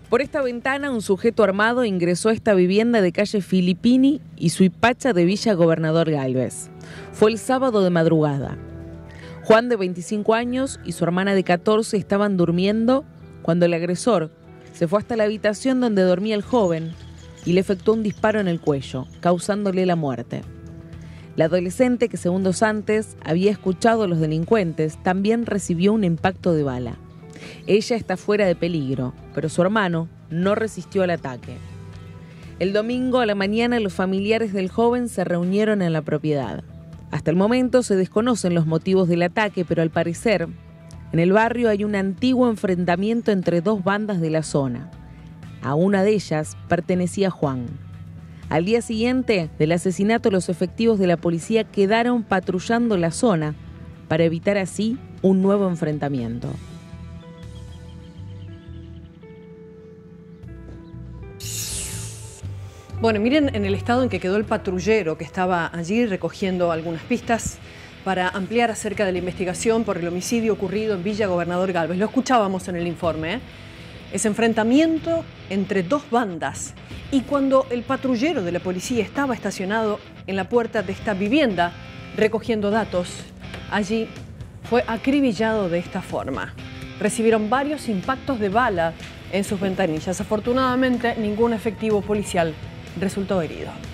Por esta ventana, un sujeto armado ingresó a esta vivienda de calle Filippini y Suipacha de Villa Gobernador Galvez. Fue el sábado de madrugada. Juan, de 25 años, y su hermana de 14 estaban durmiendo cuando el agresor se fue hasta la habitación donde dormía el joven y le efectuó un disparo en el cuello, causándole la muerte. La adolescente, que segundos antes había escuchado a los delincuentes, también recibió un impacto de bala. Ella está fuera de peligro, pero su hermano no resistió al ataque. El domingo a la mañana los familiares del joven se reunieron en la propiedad. Hasta el momento se desconocen los motivos del ataque, pero al parecer en el barrio hay un antiguo enfrentamiento entre dos bandas de la zona. A una de ellas pertenecía Juan. Al día siguiente del asesinato, los efectivos de la policía quedaron patrullando la zona para evitar así un nuevo enfrentamiento. Bueno, miren en el estado en que quedó el patrullero que estaba allí recogiendo algunas pistas para ampliar acerca de la investigación por el homicidio ocurrido en Villa Gobernador Galvez. Lo escuchábamos en el informe, Ese enfrentamiento entre dos bandas. Y cuando el patrullero de la policía estaba estacionado en la puerta de esta vivienda recogiendo datos, allí fue acribillado de esta forma. Recibieron varios impactos de bala en sus ventanillas. Afortunadamente, ningún efectivo policial resultó herido.